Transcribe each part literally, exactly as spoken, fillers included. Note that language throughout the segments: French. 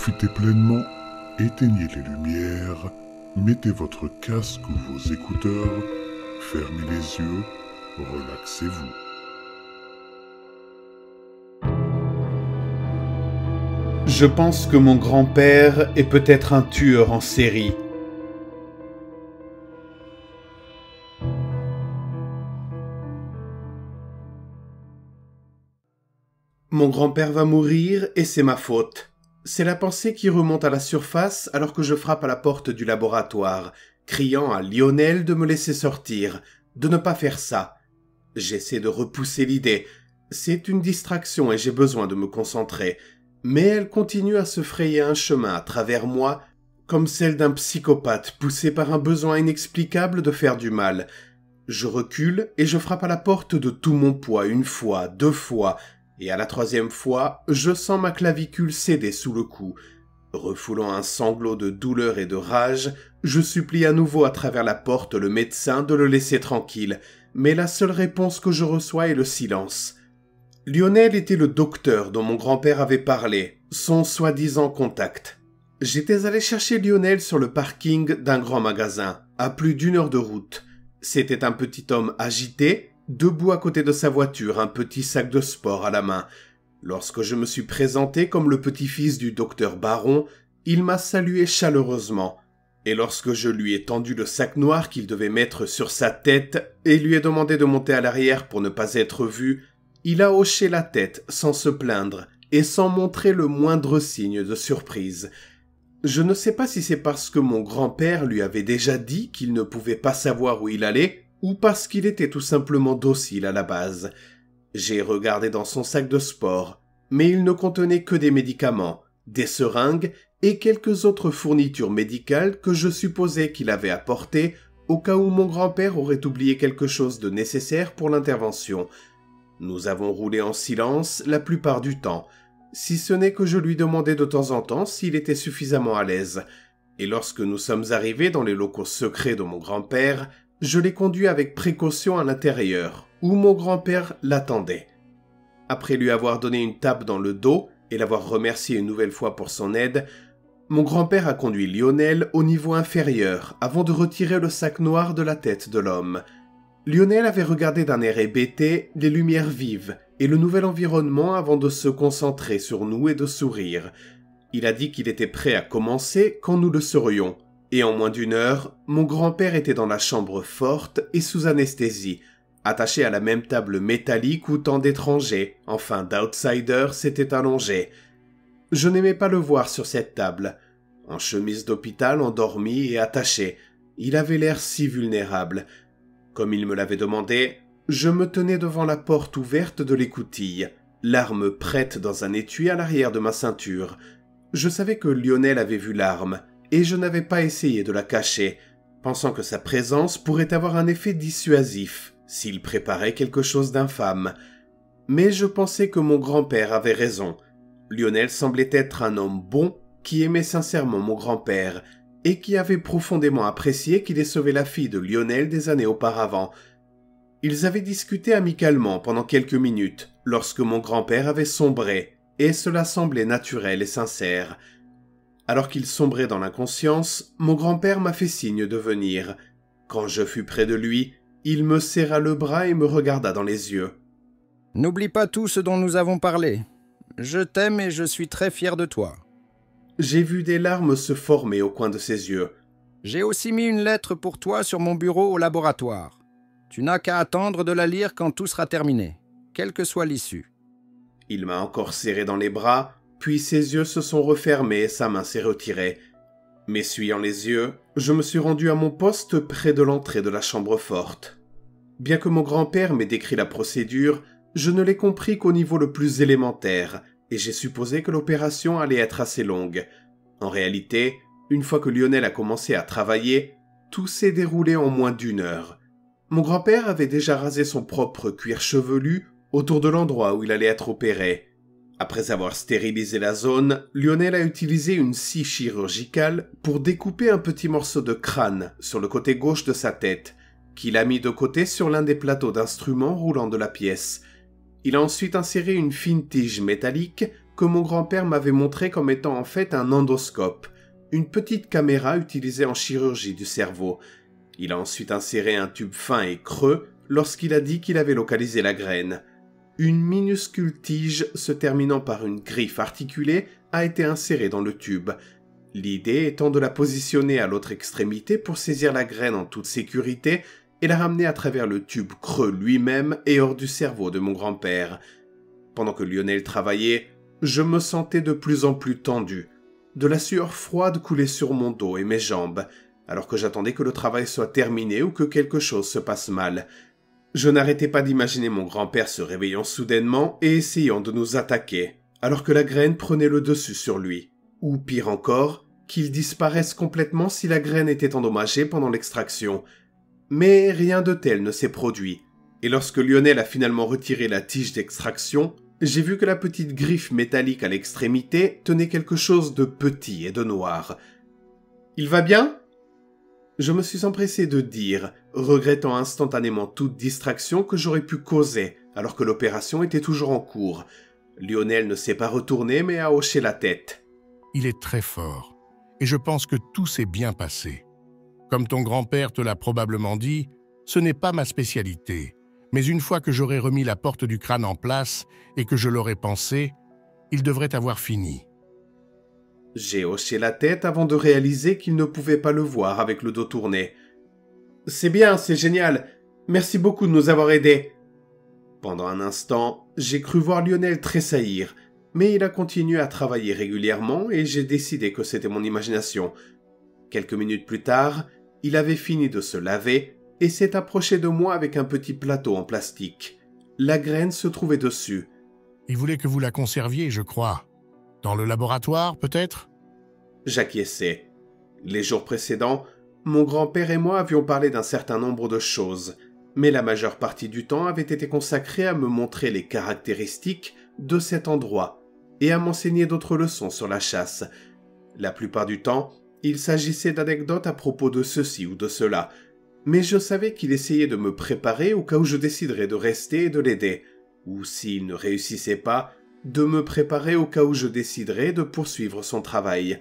Profitez pleinement, éteignez les lumières, mettez votre casque ou vos écouteurs, fermez les yeux, relaxez-vous. Je pense que mon grand-père est peut-être un tueur en série. Mon grand-père va mourir et c'est ma faute. C'est la pensée qui remonte à la surface alors que je frappe à la porte du laboratoire, criant à Lionel de me laisser sortir, de ne pas faire ça. J'essaie de repousser l'idée. C'est une distraction et j'ai besoin de me concentrer. Mais elle continue à se frayer un chemin à travers moi, comme celle d'un psychopathe poussé par un besoin inexplicable de faire du mal. Je recule et je frappe à la porte de tout mon poids une fois, deux fois, et à la troisième fois, je sens ma clavicule céder sous le coup. Refoulant un sanglot de douleur et de rage, je supplie à nouveau à travers la porte le médecin de le laisser tranquille, mais la seule réponse que je reçois est le silence. Lionel était le docteur dont mon grand-père avait parlé, son soi-disant contact. J'étais allé chercher Lionel sur le parking d'un grand magasin, à plus d'une heure de route. C'était un petit homme agité, debout à côté de sa voiture, un petit sac de sport à la main. Lorsque je me suis présenté comme le petit-fils du docteur Baron, il m'a salué chaleureusement. Et lorsque je lui ai tendu le sac noir qu'il devait mettre sur sa tête et lui ai demandé de monter à l'arrière pour ne pas être vu, il a hoché la tête sans se plaindre et sans montrer le moindre signe de surprise. Je ne sais pas si c'est parce que mon grand-père lui avait déjà dit qu'il ne pouvait pas savoir où il allait ou parce qu'il était tout simplement docile à la base. J'ai regardé dans son sac de sport, mais il ne contenait que des médicaments, des seringues et quelques autres fournitures médicales que je supposais qu'il avait apportées au cas où mon grand-père aurait oublié quelque chose de nécessaire pour l'intervention. Nous avons roulé en silence la plupart du temps, si ce n'est que je lui demandais de temps en temps s'il était suffisamment à l'aise. Et lorsque nous sommes arrivés dans les locaux secrets de mon grand-père, je l'ai conduit avec précaution à l'intérieur, où mon grand-père l'attendait. Après lui avoir donné une tape dans le dos et l'avoir remercié une nouvelle fois pour son aide, mon grand-père a conduit Lionel au niveau inférieur avant de retirer le sac noir de la tête de l'homme. Lionel avait regardé d'un air hébété les lumières vives et le nouvel environnement avant de se concentrer sur nous et de sourire. Il a dit qu'il était prêt à commencer quand nous le serions, et en moins d'une heure, mon grand-père était dans la chambre forte et sous anesthésie, attaché à la même table métallique où tant d'étrangers, enfin d'outsiders, s'étaient allongés. Je n'aimais pas le voir sur cette table. En chemise d'hôpital, endormi et attaché, il avait l'air si vulnérable. Comme il me l'avait demandé, je me tenais devant la porte ouverte de l'écoutille, l'arme prête dans un étui à l'arrière de ma ceinture. Je savais que Lionel avait vu l'arme, et je n'avais pas essayé de la cacher, pensant que sa présence pourrait avoir un effet dissuasif s'il préparait quelque chose d'infâme. Mais je pensais que mon grand-père avait raison. Lionel semblait être un homme bon qui aimait sincèrement mon grand-père, et qui avait profondément apprécié qu'il ait sauvé la fille de Lionel des années auparavant. Ils avaient discuté amicalement pendant quelques minutes, lorsque mon grand-père avait sombré, et cela semblait naturel et sincère. Alors qu'il sombrait dans l'inconscience, mon grand-père m'a fait signe de venir. Quand je fus près de lui, il me serra le bras et me regarda dans les yeux. « N'oublie pas tout ce dont nous avons parlé. Je t'aime et je suis très fier de toi. » J'ai vu des larmes se former au coin de ses yeux. « J'ai aussi mis une lettre pour toi sur mon bureau au laboratoire. Tu n'as qu'à attendre de la lire quand tout sera terminé, quelle que soit l'issue. » Il m'a encore serré dans les bras, puis ses yeux se sont refermés et sa main s'est retirée. M'essuyant les yeux, je me suis rendu à mon poste près de l'entrée de la chambre forte. Bien que mon grand-père m'ait décrit la procédure, je ne l'ai compris qu'au niveau le plus élémentaire, et j'ai supposé que l'opération allait être assez longue. En réalité, une fois que Lionel a commencé à travailler, tout s'est déroulé en moins d'une heure. Mon grand-père avait déjà rasé son propre cuir chevelu autour de l'endroit où il allait être opéré. Après avoir stérilisé la zone, Lionel a utilisé une scie chirurgicale pour découper un petit morceau de crâne sur le côté gauche de sa tête, qu'il a mis de côté sur l'un des plateaux d'instruments roulants de la pièce. Il a ensuite inséré une fine tige métallique que mon grand-père m'avait montré comme étant en fait un endoscope, une petite caméra utilisée en chirurgie du cerveau. Il a ensuite inséré un tube fin et creux lorsqu'il a dit qu'il avait localisé la graine. Une minuscule tige se terminant par une griffe articulée a été insérée dans le tube, l'idée étant de la positionner à l'autre extrémité pour saisir la graine en toute sécurité et la ramener à travers le tube creux lui-même et hors du cerveau de mon grand-père. Pendant que Lionel travaillait, je me sentais de plus en plus tendu. De la sueur froide coulait sur mon dos et mes jambes, alors que j'attendais que le travail soit terminé ou que quelque chose se passe mal. Je n'arrêtais pas d'imaginer mon grand-père se réveillant soudainement et essayant de nous attaquer, alors que la graine prenait le dessus sur lui. Ou pire encore, qu'il disparaisse complètement si la graine était endommagée pendant l'extraction. Mais rien de tel ne s'est produit, et lorsque Lionel a finalement retiré la tige d'extraction, j'ai vu que la petite griffe métallique à l'extrémité tenait quelque chose de petit et de noir. « Il va bien ?» Je me suis empressé de dire, regrettant instantanément toute distraction que j'aurais pu causer alors que l'opération était toujours en cours. Lionel ne s'est pas retourné mais a hoché la tête. « Il est très fort, et je pense que tout s'est bien passé. Comme ton grand-père te l'a probablement dit, ce n'est pas ma spécialité, mais une fois que j'aurai remis la porte du crâne en place et que je l'aurai pensé, il devrait avoir fini. » J'ai hoché la tête avant de réaliser qu'il ne pouvait pas le voir avec le dos tourné. « C'est bien, c'est génial. Merci beaucoup de nous avoir aidés. » Pendant un instant, j'ai cru voir Lionel tressaillir, mais il a continué à travailler régulièrement et j'ai décidé que c'était mon imagination. Quelques minutes plus tard, il avait fini de se laver et s'est approché de moi avec un petit plateau en plastique. La graine se trouvait dessus. « Il voulait que vous la conserviez, je crois. Dans le laboratoire, peut-être ?» J'acquiesçai. Les jours précédents, mon grand-père et moi avions parlé d'un certain nombre de choses, mais la majeure partie du temps avait été consacrée à me montrer les caractéristiques de cet endroit et à m'enseigner d'autres leçons sur la chasse. La plupart du temps, il s'agissait d'anecdotes à propos de ceci ou de cela, mais je savais qu'il essayait de me préparer au cas où je déciderais de rester et de l'aider, ou s'il ne réussissait pas, de me préparer au cas où je déciderais de poursuivre son travail.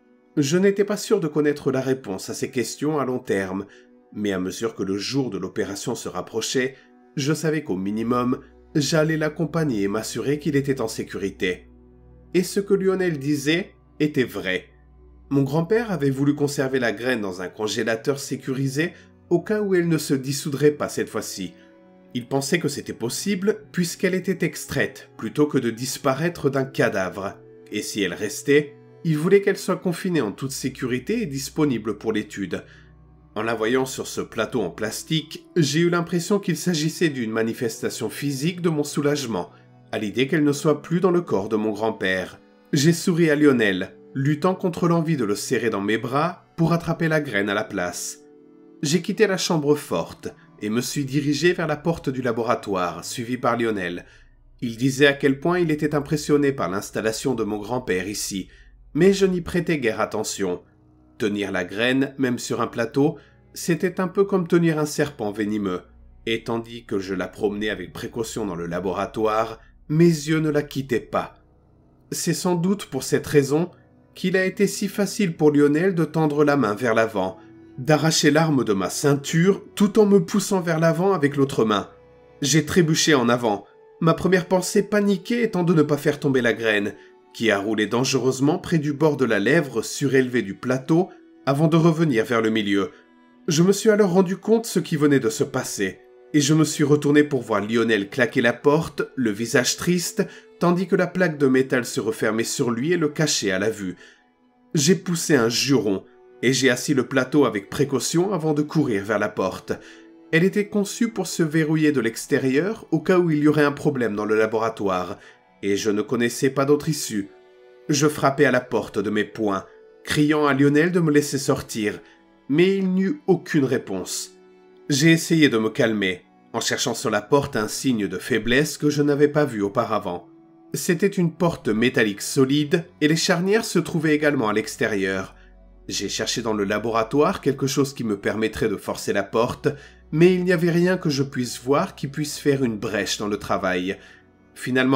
Je n'étais pas sûr de connaître la réponse à ces questions à long terme, mais à mesure que le jour de l'opération se rapprochait, je savais qu'au minimum, j'allais l'accompagner et m'assurer qu'il était en sécurité. Et ce que Lionel disait était vrai. Mon grand-père avait voulu conserver la graine dans un congélateur sécurisé au cas où elle ne se dissoudrait pas cette fois-ci. Il pensait que c'était possible puisqu'elle était extraite plutôt que de disparaître d'un cadavre. Et si elle restait, il voulait qu'elle soit confinée en toute sécurité et disponible pour l'étude. En la voyant sur ce plateau en plastique, j'ai eu l'impression qu'il s'agissait d'une manifestation physique de mon soulagement, à l'idée qu'elle ne soit plus dans le corps de mon grand-père. J'ai souri à Lionel, luttant contre l'envie de le serrer dans mes bras pour attraper la graine à la place. J'ai quitté la chambre forte et me suis dirigé vers la porte du laboratoire, suivi par Lionel. Il disait à quel point il était impressionné par l'installation de mon grand-père ici, mais je n'y prêtais guère attention. Tenir la graine, même sur un plateau, c'était un peu comme tenir un serpent venimeux, et tandis que je la promenais avec précaution dans le laboratoire, mes yeux ne la quittaient pas. C'est sans doute pour cette raison qu'il a été si facile pour Lionel de tendre la main vers l'avant, d'arracher l'arme de ma ceinture tout en me poussant vers l'avant avec l'autre main. J'ai trébuché en avant, ma première pensée paniquée étant de ne pas faire tomber la graine, qui a roulé dangereusement près du bord de la lèvre surélevé du plateau avant de revenir vers le milieu. Je me suis alors rendu compte ce qui venait de se passer, et je me suis retourné pour voir Lionel claquer la porte, le visage triste, tandis que la plaque de métal se refermait sur lui et le cachait à la vue. J'ai poussé un juron, et j'ai assis le plateau avec précaution avant de courir vers la porte. Elle était conçue pour se verrouiller de l'extérieur au cas où il y aurait un problème dans le laboratoire, et je ne connaissais pas d'autre issue. Je frappais à la porte de mes poings, criant à Lionel de me laisser sortir, mais il n'y eut aucune réponse. J'ai essayé de me calmer, en cherchant sur la porte un signe de faiblesse que je n'avais pas vu auparavant. C'était une porte métallique solide, et les charnières se trouvaient également à l'extérieur. J'ai cherché dans le laboratoire quelque chose qui me permettrait de forcer la porte, mais il n'y avait rien que je puisse voir qui puisse faire une brèche dans le travail. Finalement,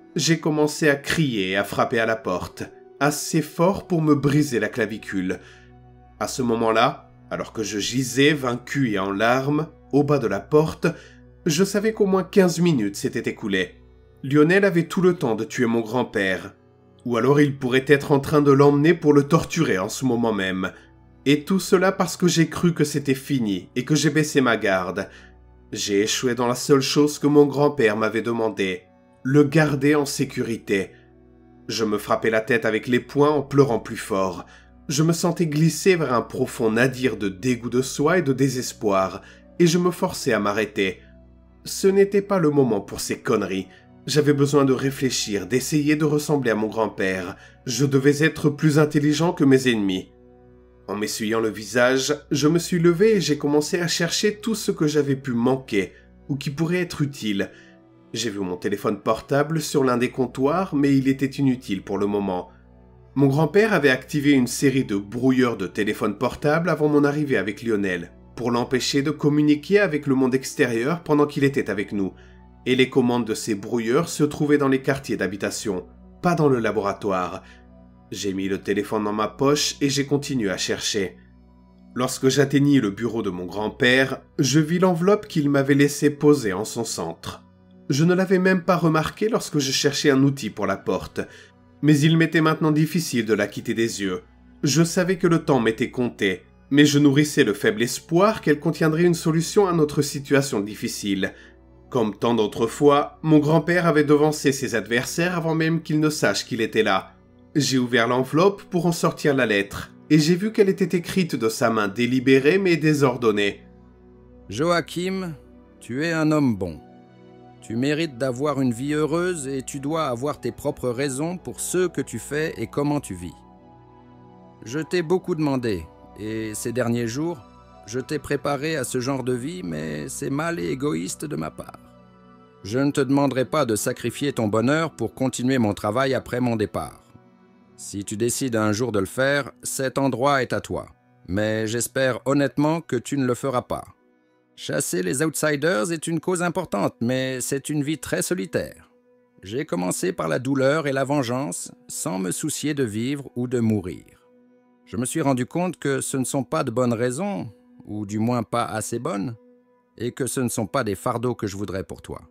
j'ai commencé à crier et à frapper à la porte, assez fort pour me briser la clavicule. À ce moment-là, alors que je gisais, vaincu et en larmes, au bas de la porte, je savais qu'au moins quinze minutes s'étaient écoulées. Lionel avait tout le temps de tuer mon grand-père. Ou alors il pourrait être en train de l'emmener pour le torturer en ce moment même. Et tout cela parce que j'ai cru que c'était fini et que j'ai baissé ma garde. J'ai échoué dans la seule chose que mon grand-père m'avait demandé, le garder en sécurité. Je me frappais la tête avec les poings en pleurant plus fort. Je me sentais glisser vers un profond nadir de dégoût de soi et de désespoir, et je me forçais à m'arrêter. Ce n'était pas le moment pour ces conneries. J'avais besoin de réfléchir, d'essayer de ressembler à mon grand-père. Je devais être plus intelligent que mes ennemis. En m'essuyant le visage, je me suis levé et j'ai commencé à chercher tout ce que j'avais pu manquer, ou qui pourrait être utile. J'ai vu mon téléphone portable sur l'un des comptoirs, mais il était inutile pour le moment. Mon grand-père avait activé une série de brouilleurs de téléphone portable avant mon arrivée avec Lionel, pour l'empêcher de communiquer avec le monde extérieur pendant qu'il était avec nous. Et les commandes de ces brouilleurs se trouvaient dans les quartiers d'habitation, pas dans le laboratoire. J'ai mis le téléphone dans ma poche et j'ai continué à chercher. Lorsque j'atteignis le bureau de mon grand-père, je vis l'enveloppe qu'il m'avait laissée posée en son centre. Je ne l'avais même pas remarqué lorsque je cherchais un outil pour la porte, mais il m'était maintenant difficile de la quitter des yeux. Je savais que le temps m'était compté, mais je nourrissais le faible espoir qu'elle contiendrait une solution à notre situation difficile. Comme tant d'autres fois, mon grand-père avait devancé ses adversaires avant même qu'ils ne sachent qu'il était là. J'ai ouvert l'enveloppe pour en sortir la lettre, et j'ai vu qu'elle était écrite de sa main délibérée mais désordonnée. « Joachim, tu es un homme bon. Tu mérites d'avoir une vie heureuse et tu dois avoir tes propres raisons pour ce que tu fais et comment tu vis. Je t'ai beaucoup demandé, et ces derniers jours, je t'ai préparé à ce genre de vie, mais c'est mal et égoïste de ma part. Je ne te demanderai pas de sacrifier ton bonheur pour continuer mon travail après mon départ. Si tu décides un jour de le faire, cet endroit est à toi. Mais j'espère honnêtement que tu ne le feras pas. Chasser les outsiders est une cause importante, mais c'est une vie très solitaire. J'ai commencé par la douleur et la vengeance, sans me soucier de vivre ou de mourir. Je me suis rendu compte que ce ne sont pas de bonnes raisons, ou du moins pas assez bonnes, et que ce ne sont pas des fardeaux que je voudrais pour toi.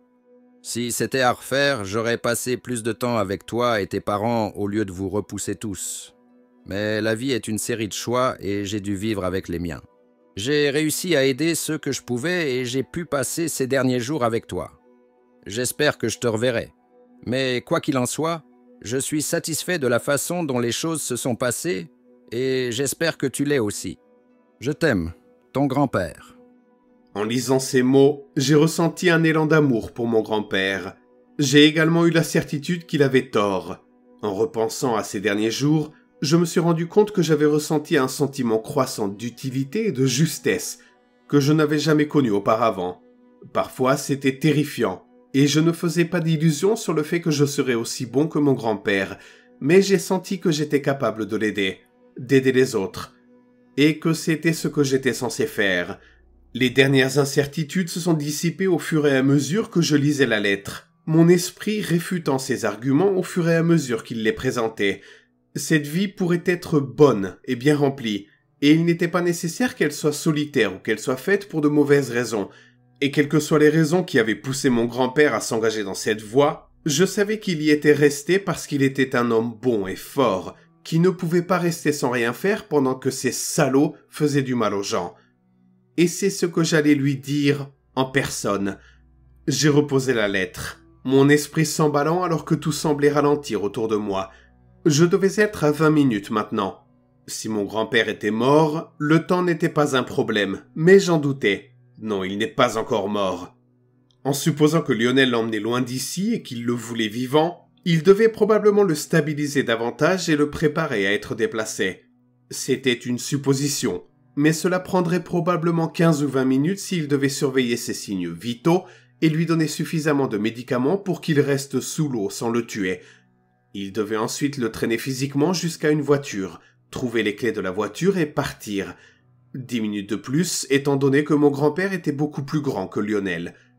Si c'était à refaire, j'aurais passé plus de temps avec toi et tes parents au lieu de vous repousser tous. Mais la vie est une série de choix et j'ai dû vivre avec les miens. J'ai réussi à aider ceux que je pouvais et j'ai pu passer ces derniers jours avec toi. J'espère que je te reverrai. Mais quoi qu'il en soit, je suis satisfait de la façon dont les choses se sont passées et j'espère que tu l'es aussi. Je t'aime, ton grand-père. » En lisant ces mots, j'ai ressenti un élan d'amour pour mon grand-père. J'ai également eu la certitude qu'il avait tort. En repensant à ces derniers jours, je me suis rendu compte que j'avais ressenti un sentiment croissant d'utilité et de justesse que je n'avais jamais connu auparavant. Parfois, c'était terrifiant, et je ne faisais pas d'illusions sur le fait que je serais aussi bon que mon grand-père, mais j'ai senti que j'étais capable de l'aider, d'aider les autres, et que c'était ce que j'étais censé faire. Les dernières incertitudes se sont dissipées au fur et à mesure que je lisais la lettre, mon esprit réfutant ses arguments au fur et à mesure qu'il les présentait. Cette vie pourrait être bonne et bien remplie, et il n'était pas nécessaire qu'elle soit solitaire ou qu'elle soit faite pour de mauvaises raisons. Et quelles que soient les raisons qui avaient poussé mon grand-père à s'engager dans cette voie, je savais qu'il y était resté parce qu'il était un homme bon et fort, qui ne pouvait pas rester sans rien faire pendant que ces salauds faisaient du mal aux gens. Et c'est ce que j'allais lui dire en personne. J'ai reposé la lettre, mon esprit s'emballant alors que tout semblait ralentir autour de moi. Je devais être à vingt minutes maintenant. Si mon grand-père était mort, le temps n'était pas un problème, mais j'en doutais. Non, il n'est pas encore mort. En supposant que Lionel l'emmenait loin d'ici et qu'il le voulait vivant, il devait probablement le stabiliser davantage et le préparer à être déplacé. C'était une supposition, mais cela prendrait probablement quinze ou vingt minutes s'il devait surveiller ses signes vitaux et lui donner suffisamment de médicaments pour qu'il reste sous l'eau sans le tuer. Il devait ensuite le traîner physiquement jusqu'à une voiture, trouver les clés de la voiture et partir. Dix minutes de plus, étant donné que mon grand-père était beaucoup plus grand que Lionel.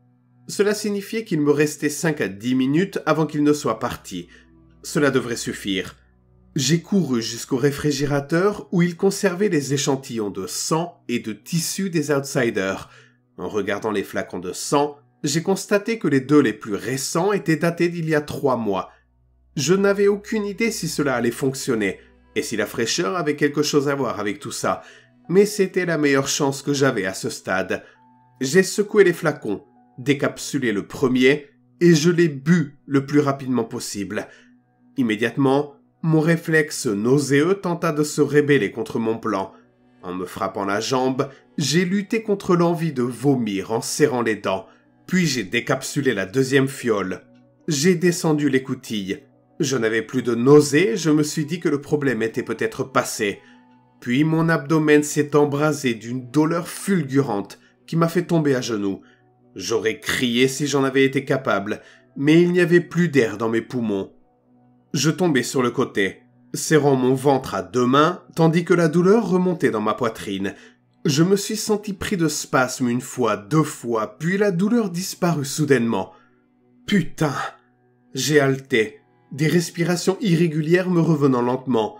Cela signifiait qu'il me restait cinq à dix minutes avant qu'il ne soit parti. Cela devrait suffire. J'ai couru jusqu'au réfrigérateur où il conservait les échantillons de sang et de tissu des outsiders. En regardant les flacons de sang, j'ai constaté que les deux les plus récents étaient datés d'il y a trois mois. Je n'avais aucune idée si cela allait fonctionner, et si la fraîcheur avait quelque chose à voir avec tout ça, mais c'était la meilleure chance que j'avais à ce stade. J'ai secoué les flacons, décapsulé le premier, et je l'ai bu le plus rapidement possible. Immédiatement, mon réflexe nauséeux tenta de se rebeller contre mon plan. En me frappant la jambe, j'ai lutté contre l'envie de vomir en serrant les dents. Puis j'ai décapsulé la deuxième fiole. J'ai descendu l'écoutille. Je n'avais plus de nausée, je me suis dit que le problème était peut-être passé. Puis mon abdomen s'est embrasé d'une douleur fulgurante qui m'a fait tomber à genoux. J'aurais crié si j'en avais été capable, mais il n'y avait plus d'air dans mes poumons. Je tombais sur le côté, serrant mon ventre à deux mains, tandis que la douleur remontait dans ma poitrine. Je me suis senti pris de spasmes une fois, deux fois, puis la douleur disparut soudainement. Putain! J'ai haleté, des respirations irrégulières me revenant lentement.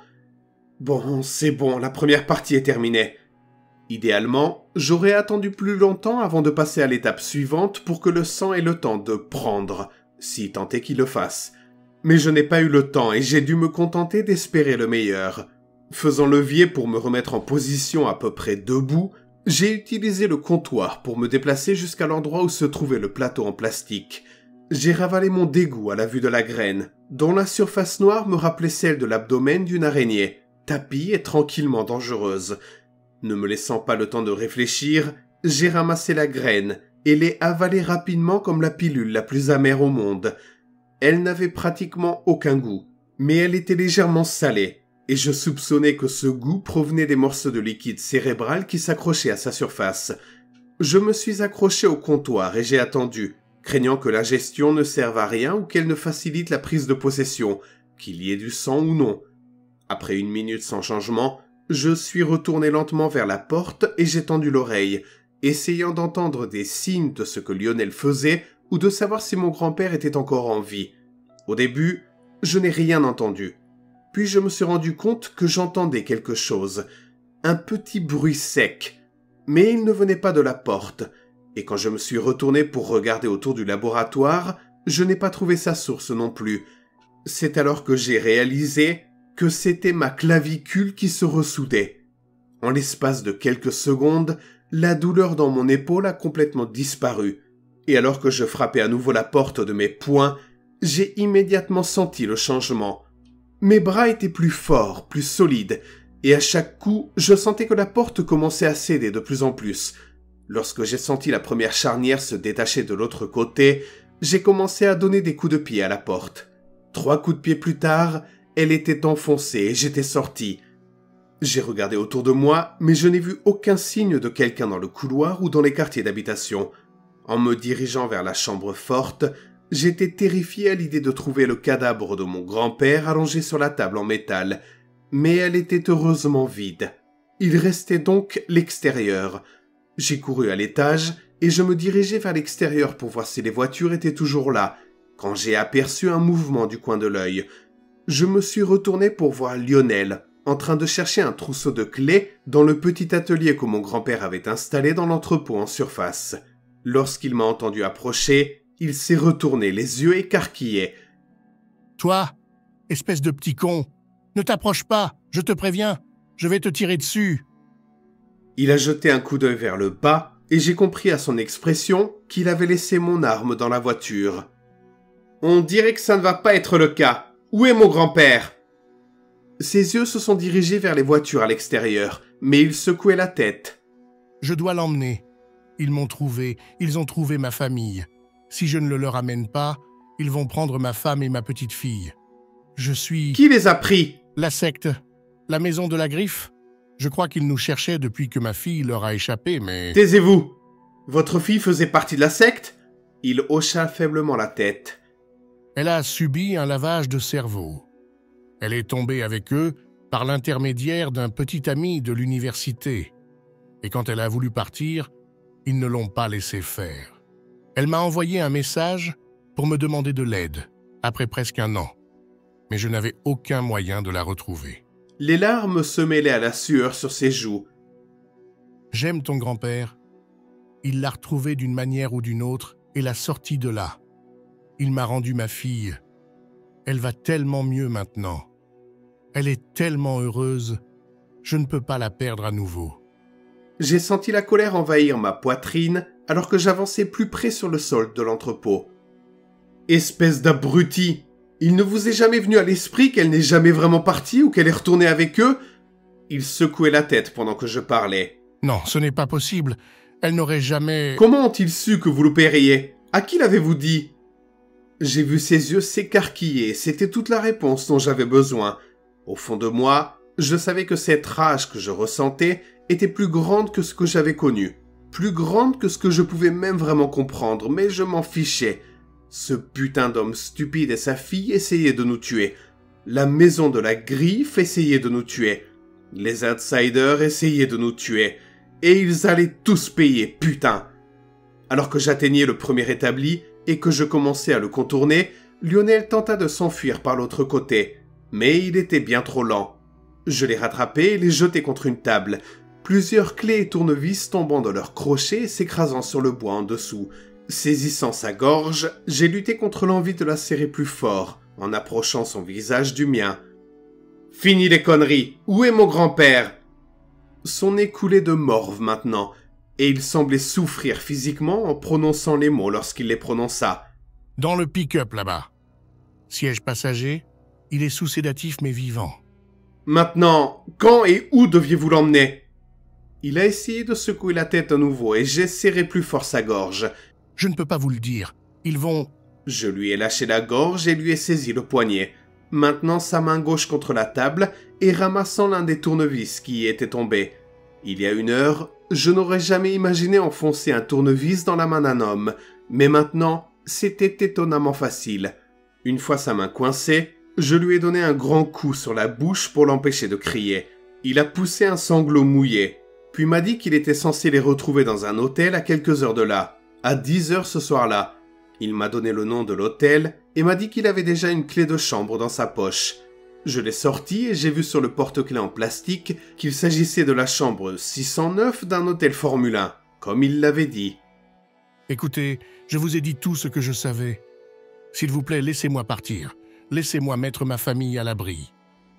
Bon, c'est bon, la première partie est terminée. Idéalement, j'aurais attendu plus longtemps avant de passer à l'étape suivante pour que le sang ait le temps de prendre, si tant est qu'il le fasse. Mais je n'ai pas eu le temps et j'ai dû me contenter d'espérer le meilleur. Faisant levier pour me remettre en position à peu près debout, j'ai utilisé le comptoir pour me déplacer jusqu'à l'endroit où se trouvait le plateau en plastique. J'ai ravalé mon dégoût à la vue de la graine, dont la surface noire me rappelait celle de l'abdomen d'une araignée, tapie et tranquillement dangereuse. Ne me laissant pas le temps de réfléchir, j'ai ramassé la graine et l'ai avalée rapidement comme la pilule la plus amère au monde. Elle n'avait pratiquement aucun goût, mais elle était légèrement salée, et je soupçonnais que ce goût provenait des morceaux de liquide cérébral qui s'accrochaient à sa surface. Je me suis accroché au comptoir et j'ai attendu, craignant que l'ingestion ne serve à rien ou qu'elle ne facilite la prise de possession, qu'il y ait du sang ou non. Après une minute sans changement, je suis retourné lentement vers la porte et j'ai tendu l'oreille, essayant d'entendre des signes de ce que Lionel faisait ou de savoir si mon grand-père était encore en vie. Au début, je n'ai rien entendu. Puis je me suis rendu compte que j'entendais quelque chose, un petit bruit sec, mais il ne venait pas de la porte, et quand je me suis retourné pour regarder autour du laboratoire, je n'ai pas trouvé sa source non plus. C'est alors que j'ai réalisé que c'était ma clavicule qui se ressoudait. En l'espace de quelques secondes, la douleur dans mon épaule a complètement disparu, et alors que je frappais à nouveau la porte de mes poings, j'ai immédiatement senti le changement. Mes bras étaient plus forts, plus solides, et à chaque coup, je sentais que la porte commençait à céder de plus en plus. Lorsque j'ai senti la première charnière se détacher de l'autre côté, j'ai commencé à donner des coups de pied à la porte. Trois coups de pied plus tard, elle était enfoncée et j'étais sorti. J'ai regardé autour de moi, mais je n'ai vu aucun signe de quelqu'un dans le couloir ou dans les quartiers d'habitation. En me dirigeant vers la chambre forte, j'étais terrifié à l'idée de trouver le cadavre de mon grand-père allongé sur la table en métal, mais elle était heureusement vide. Il restait donc l'extérieur. J'ai couru à l'étage et je me dirigeais vers l'extérieur pour voir si les voitures étaient toujours là, quand j'ai aperçu un mouvement du coin de l'œil. Je me suis retourné pour voir Lionel, en train de chercher un trousseau de clés dans le petit atelier que mon grand-père avait installé dans l'entrepôt en surface. Lorsqu'il m'a entendu approcher, il s'est retourné, les yeux écarquillés. « Toi, espèce de petit con, ne t'approche pas, je te préviens, je vais te tirer dessus. » Il a jeté un coup d'œil vers le bas et j'ai compris à son expression qu'il avait laissé mon arme dans la voiture. « On dirait que ça ne va pas être le cas. Où est mon grand-père ?» Ses yeux se sont dirigés vers les voitures à l'extérieur, mais il secouait la tête. « Je dois l'emmener. Ils m'ont trouvé, ils ont trouvé ma famille. Si je ne le leur amène pas, ils vont prendre ma femme et ma petite fille. Je suis... » Qui les a pris ? La secte. La maison de la griffe. Je crois qu'ils nous cherchaient depuis que ma fille leur a échappé, mais... Taisez-vous. Votre fille faisait partie de la secte ? Il hocha faiblement la tête. Elle a subi un lavage de cerveau. Elle est tombée avec eux par l'intermédiaire d'un petit ami de l'université. Et quand elle a voulu partir, ils ne l'ont pas laissé faire. Elle m'a envoyé un message pour me demander de l'aide, après presque un an. Mais je n'avais aucun moyen de la retrouver. Les larmes se mêlaient à la sueur sur ses joues. J'aime ton grand-père. Il l'a retrouvée d'une manière ou d'une autre et l'a sortie de là. Il m'a rendu ma fille. Elle va tellement mieux maintenant. Elle est tellement heureuse. Je ne peux pas la perdre à nouveau. J'ai senti la colère envahir ma poitrine alors que j'avançais plus près sur le sol de l'entrepôt. Espèce d'abruti! Il ne vous est jamais venu à l'esprit qu'elle n'est jamais vraiment partie ou qu'elle est retournée avec eux? Il secouait la tête pendant que je parlais. Non, ce n'est pas possible. Elle n'aurait jamais... Comment ont-ils su que vous le paieriez? À qui l'avez-vous dit? J'ai vu ses yeux s'écarquiller, c'était toute la réponse dont j'avais besoin. Au fond de moi, je savais que cette rage que je ressentais était plus grande que ce que j'avais connu. Plus grande que ce que je pouvais même vraiment comprendre, mais je m'en fichais. Ce putain d'homme stupide et sa fille essayaient de nous tuer. La maison de la griffe essayait de nous tuer. Les outsiders essayaient de nous tuer. Et ils allaient tous payer, putain. Alors que j'atteignais le premier établi et que je commençais à le contourner, Lionel tenta de s'enfuir par l'autre côté. Mais il était bien trop lent. Je l'ai rattrapé et l'ai jeté contre une table. Plusieurs clés et tournevis tombant de leurs crochets et s'écrasant sur le bois en dessous. Saisissant sa gorge, j'ai lutté contre l'envie de la serrer plus fort, en approchant son visage du mien. « Fini les conneries! Où est mon grand-père » Son nez coulait de morve maintenant, et il semblait souffrir physiquement en prononçant les mots lorsqu'il les prononça. « Dans le pick-up là-bas. Siège passager, il est sous sédatif mais vivant. » Maintenant, quand et où deviez-vous l'emmener ? Il a essayé de secouer la tête à nouveau et j'ai serré plus fort sa gorge. Je ne peux pas vous le dire. Ils vont... Je lui ai lâché la gorge et lui ai saisi le poignet. Maintenant sa main gauche contre la table et ramassant l'un des tournevis qui y était tombé. Il y a une heure, je n'aurais jamais imaginé enfoncer un tournevis dans la main d'un homme. Mais maintenant, c'était étonnamment facile. Une fois sa main coincée, je lui ai donné un grand coup sur la bouche pour l'empêcher de crier. Il a poussé un sanglot mouillé, puis m'a dit qu'il était censé les retrouver dans un hôtel à quelques heures de là, à dix heures ce soir-là. Il m'a donné le nom de l'hôtel et m'a dit qu'il avait déjà une clé de chambre dans sa poche. Je l'ai sorti et j'ai vu sur le porte-clés en plastique qu'il s'agissait de la chambre six cent neuf d'un hôtel Formule un, comme il l'avait dit. Écoutez, je vous ai dit tout ce que je savais. S'il vous plaît, laissez-moi partir. Laissez-moi mettre ma famille à l'abri.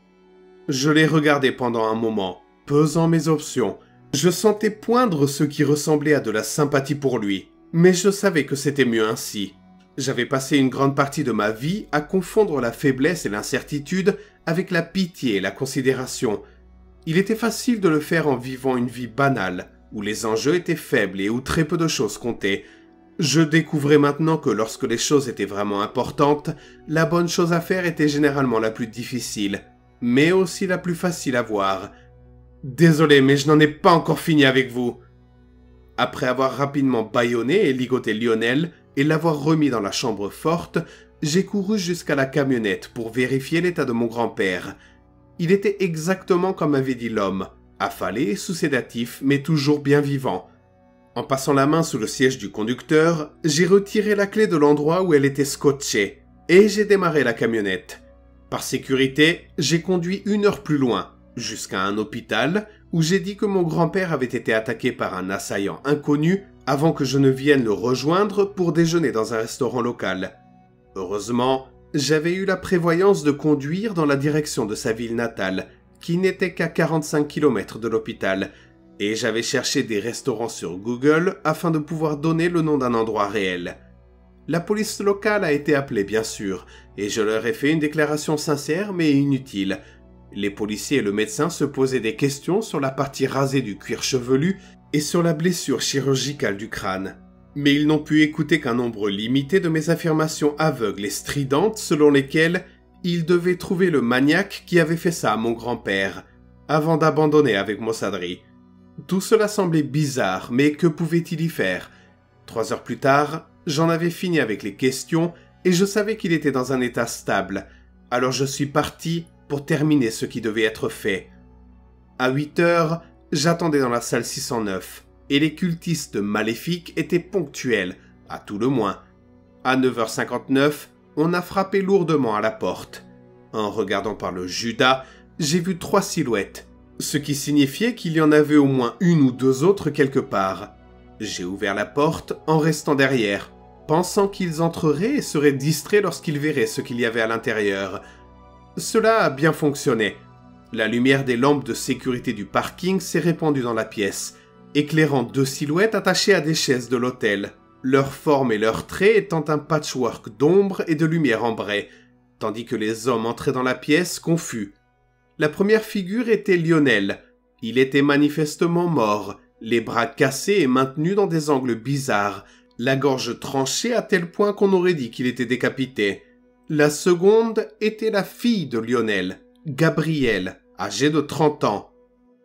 Je l'ai regardé pendant un moment, pesant mes options. Je sentais poindre ce qui ressemblait à de la sympathie pour lui, mais je savais que c'était mieux ainsi. J'avais passé une grande partie de ma vie à confondre la faiblesse et l'incertitude avec la pitié et la considération. Il était facile de le faire en vivant une vie banale, où les enjeux étaient faibles et où très peu de choses comptaient. Je découvrais maintenant que lorsque les choses étaient vraiment importantes, la bonne chose à faire était généralement la plus difficile, mais aussi la plus facile à voir. Désolé, mais je n'en ai pas encore fini avec vous. Après avoir rapidement bâillonné et ligoté Lionel et l'avoir remis dans la chambre forte, j'ai couru jusqu'à la camionnette pour vérifier l'état de mon grand-père. Il était exactement comme avait dit l'homme, affalé, sous sédatif, mais toujours bien vivant. En passant la main sous le siège du conducteur, j'ai retiré la clé de l'endroit où elle était scotchée, et j'ai démarré la camionnette. Par sécurité, j'ai conduit une heure plus loin, jusqu'à un hôpital, où j'ai dit que mon grand-père avait été attaqué par un assaillant inconnu avant que je ne vienne le rejoindre pour déjeuner dans un restaurant local. Heureusement, j'avais eu la prévoyance de conduire dans la direction de sa ville natale, qui n'était qu'à quarante-cinq kilomètres de l'hôpital, et j'avais cherché des restaurants sur Google afin de pouvoir donner le nom d'un endroit réel. La police locale a été appelée bien sûr, et je leur ai fait une déclaration sincère mais inutile. Les policiers et le médecin se posaient des questions sur la partie rasée du cuir chevelu et sur la blessure chirurgicale du crâne. Mais ils n'ont pu écouter qu'un nombre limité de mes affirmations aveugles et stridentes selon lesquelles ils devaient trouver le maniaque qui avait fait ça à mon grand-père, avant d'abandonner avec Mossadri. Tout cela semblait bizarre, mais que pouvait-il y faire? Trois heures plus tard, j'en avais fini avec les questions et je savais qu'il était dans un état stable, alors je suis parti pour terminer ce qui devait être fait. À huit heures, j'attendais dans la salle six cent neuf, et les cultistes maléfiques étaient ponctuels, à tout le moins. À neuf heures cinquante-neuf, on a frappé lourdement à la porte. En regardant par le Judas, j'ai vu trois silhouettes, ce qui signifiait qu'il y en avait au moins une ou deux autres quelque part. J'ai ouvert la porte en restant derrière, pensant qu'ils entreraient et seraient distraits lorsqu'ils verraient ce qu'il y avait à l'intérieur. Cela a bien fonctionné. La lumière des lampes de sécurité du parking s'est répandue dans la pièce, éclairant deux silhouettes attachées à des chaises de l'hôtel, leur forme et leurs traits étant un patchwork d'ombre et de lumière ambrée, tandis que les hommes entraient dans la pièce confus. La première figure était Lionel. Il était manifestement mort, les bras cassés et maintenus dans des angles bizarres, la gorge tranchée à tel point qu'on aurait dit qu'il était décapité. La seconde était la fille de Lionel, Gabrielle, âgée de trente ans.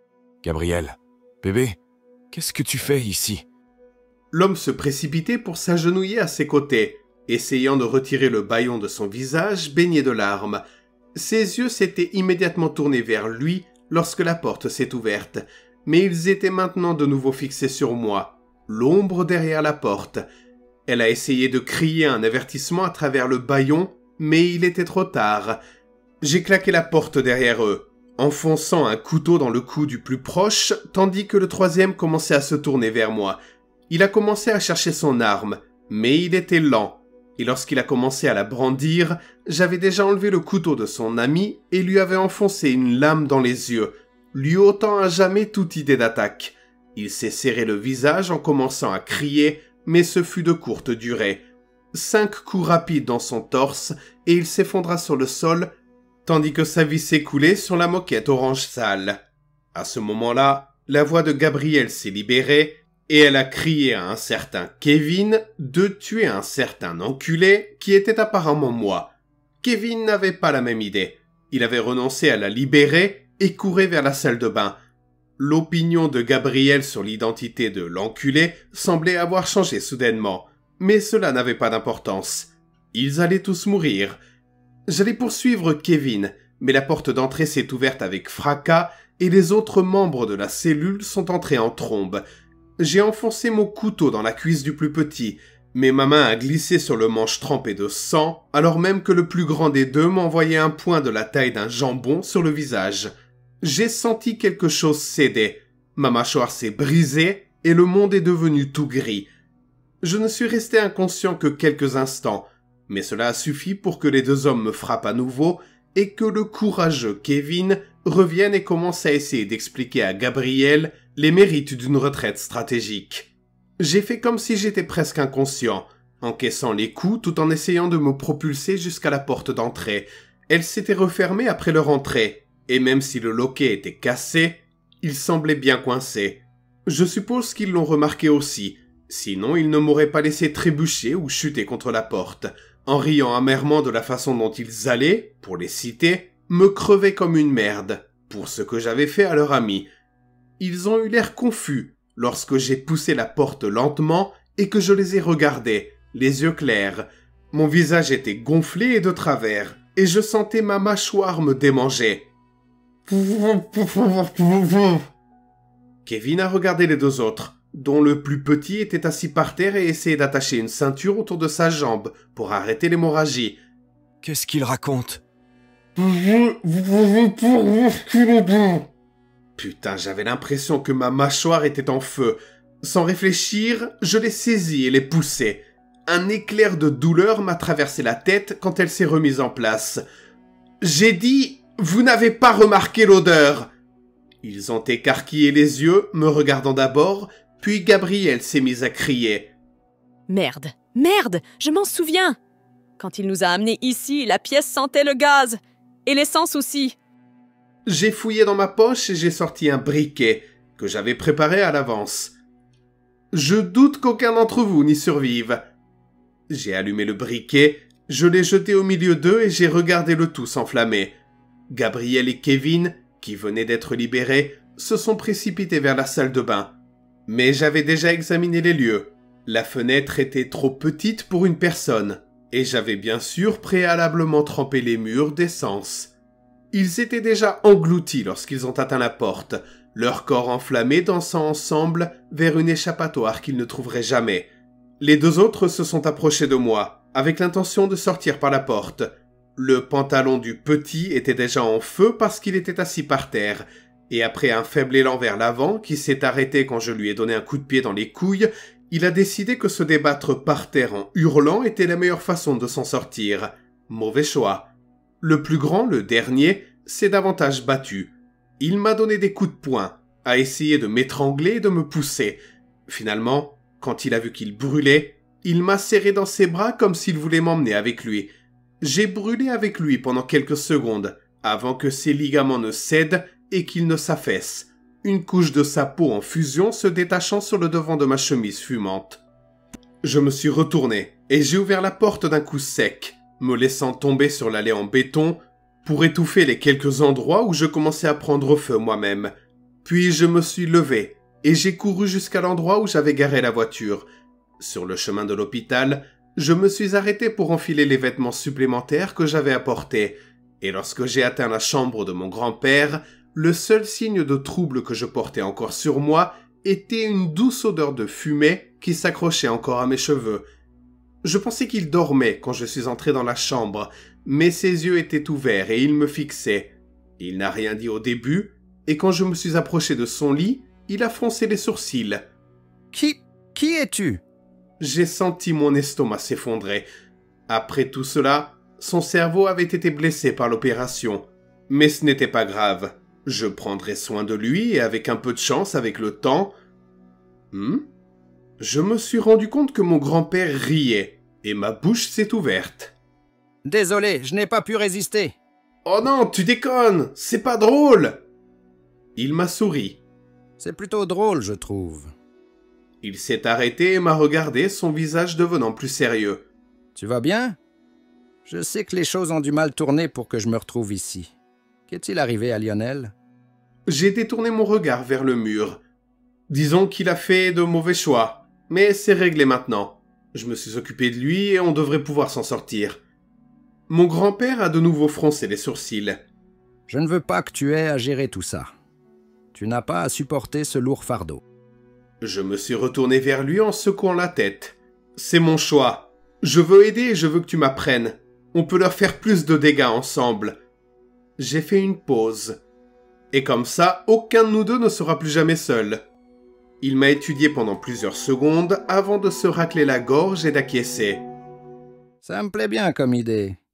« Gabrielle, bébé, qu'est-ce que tu fais ici ?» L'homme se précipitait pour s'agenouiller à ses côtés, essayant de retirer le bâillon de son visage baigné de larmes. Ses yeux s'étaient immédiatement tournés vers lui lorsque la porte s'est ouverte, mais ils étaient maintenant de nouveau fixés sur moi, l'ombre derrière la porte. Elle a essayé de crier un avertissement à travers le bâillon, mais il était trop tard. J'ai claqué la porte derrière eux, enfonçant un couteau dans le cou du plus proche, tandis que le troisième commençait à se tourner vers moi. Il a commencé à chercher son arme, mais il était lent, et lorsqu'il a commencé à la brandir, j'avais déjà enlevé le couteau de son ami et lui avais enfoncé une lame dans les yeux, lui ôtant à jamais toute idée d'attaque. Il s'est serré le visage en commençant à crier, mais ce fut de courte durée. Cinq coups rapides dans son torse et il s'effondra sur le sol, tandis que sa vie s'écoulait sur la moquette orange sale. À ce moment-là, la voix de Gabrielle s'est libérée et elle a crié à un certain Kevin de tuer un certain enculé qui était apparemment moi. Kevin n'avait pas la même idée. Il avait renoncé à la libérer et courait vers la salle de bain. L'opinion de Gabrielle sur l'identité de l'enculé semblait avoir changé soudainement, mais cela n'avait pas d'importance. Ils allaient tous mourir. J'allais poursuivre Kevin, mais la porte d'entrée s'est ouverte avec fracas et les autres membres de la cellule sont entrés en trombe. J'ai enfoncé mon couteau dans la cuisse du plus petit, mais ma main a glissé sur le manche trempé de sang, alors même que le plus grand des deux m'envoyait un poing de la taille d'un jambon sur le visage. J'ai senti quelque chose céder. Ma mâchoire s'est brisée et le monde est devenu tout gris. Je ne suis resté inconscient que quelques instants, mais cela a suffi pour que les deux hommes me frappent à nouveau et que le courageux Kevin revienne et commence à essayer d'expliquer à Gabrielle les mérites d'une retraite stratégique. J'ai fait comme si j'étais presque inconscient, encaissant les coups tout en essayant de me propulser jusqu'à la porte d'entrée. Elle s'était refermée après leur entrée, et même si le loquet était cassé, il semblait bien coincé. Je suppose qu'ils l'ont remarqué aussi, sinon ils ne m'auraient pas laissé trébucher ou chuter contre la porte, en riant amèrement de la façon dont ils allaient, pour les citer, me crever comme une merde, pour ce que j'avais fait à leur ami. Ils ont eu l'air confus lorsque j'ai poussé la porte lentement et que je les ai regardés, les yeux clairs. Mon visage était gonflé et de travers, et je sentais ma mâchoire me démanger. Kevin a regardé les deux autres, dont le plus petit était assis par terre et essayait d'attacher une ceinture autour de sa jambe pour arrêter l'hémorragie. « Qu'est-ce qu'il raconte ?» Putain, j'avais l'impression que ma mâchoire était en feu. Sans réfléchir, je l'ai saisie et l'ai poussée. Un éclair de douleur m'a traversé la tête quand elle s'est remise en place. J'ai dit « Vous n'avez pas remarqué l'odeur !» Ils ont écarquillé les yeux, me regardant d'abord, puis Gabrielle s'est mise à crier. « Merde, merde, je m'en souviens ! Quand il nous a amenés ici, la pièce sentait le gaz, et l'essence aussi. » J'ai fouillé dans ma poche et j'ai sorti un briquet que j'avais préparé à l'avance. Je doute qu'aucun d'entre vous n'y survive. J'ai allumé le briquet, je l'ai jeté au milieu d'eux et j'ai regardé le tout s'enflammer. Gabrielle et Kevin, qui venaient d'être libérés, se sont précipités vers la salle de bain. Mais j'avais déjà examiné les lieux. La fenêtre était trop petite pour une personne, et j'avais bien sûr préalablement trempé les murs d'essence. Ils étaient déjà engloutis lorsqu'ils ont atteint la porte, leur corps enflammé dansant ensemble vers une échappatoire qu'ils ne trouveraient jamais. Les deux autres se sont approchés de moi, avec l'intention de sortir par la porte. Le pantalon du petit était déjà en feu parce qu'il était assis par terre, et après un faible élan vers l'avant, qui s'est arrêté quand je lui ai donné un coup de pied dans les couilles, il a décidé que se débattre par terre en hurlant était la meilleure façon de s'en sortir. Mauvais choix. Le plus grand, le dernier, s'est davantage battu. Il m'a donné des coups de poing, a essayé de m'étrangler et de me pousser. Finalement, quand il a vu qu'il brûlait, il m'a serré dans ses bras comme s'il voulait m'emmener avec lui. J'ai brûlé avec lui pendant quelques secondes, avant que ses ligaments ne cèdent et qu'il ne s'affaisse, une couche de sa peau en fusion se détachant sur le devant de ma chemise fumante. Je me suis retourné et j'ai ouvert la porte d'un coup sec, me laissant tomber sur l'allée en béton pour étouffer les quelques endroits où je commençais à prendre feu moi-même. Puis je me suis levé et j'ai couru jusqu'à l'endroit où j'avais garé la voiture. Sur le chemin de l'hôpital, je me suis arrêté pour enfiler les vêtements supplémentaires que j'avais apportés, et lorsque j'ai atteint la chambre de mon grand-père, le seul signe de trouble que je portais encore sur moi était une douce odeur de fumée qui s'accrochait encore à mes cheveux. Je pensais qu'il dormait quand je suis entré dans la chambre, mais ses yeux étaient ouverts et il me fixait. Il n'a rien dit au début, et quand je me suis approché de son lit, il a froncé les sourcils. « Qui... qui es-tu » J'ai senti mon estomac s'effondrer. Après tout cela, son cerveau avait été blessé par l'opération. Mais ce n'était pas grave. Je prendrai soin de lui et avec un peu de chance, avec le temps... Hmm? Je me suis rendu compte que mon grand-père riait et ma bouche s'est ouverte. « Désolé, je n'ai pas pu résister. »« Oh non, tu déconnes, c'est pas drôle !» Il m'a souri. « C'est plutôt drôle, je trouve. » Il s'est arrêté et m'a regardé, son visage devenant plus sérieux. « Tu vas bien ? Je sais que les choses ont du mal tourner pour que je me retrouve ici. Qu'est-il arrivé à Lionel ?» J'ai détourné mon regard vers le mur. Disons qu'il a fait de mauvais choix, mais c'est réglé maintenant. Je me suis occupé de lui et on devrait pouvoir s'en sortir. Mon grand-père a de nouveau froncé les sourcils. « Je ne veux pas que tu aies à gérer tout ça. Tu n'as pas à supporter ce lourd fardeau. » Je me suis retourné vers lui en secouant la tête. C'est mon choix. Je veux aider et je veux que tu m'apprennes. On peut leur faire plus de dégâts ensemble. J'ai fait une pause. Et comme ça, aucun de nous deux ne sera plus jamais seul. Il m'a étudié pendant plusieurs secondes avant de se racler la gorge et d'acquiescer. Ça me plaît bien comme idée.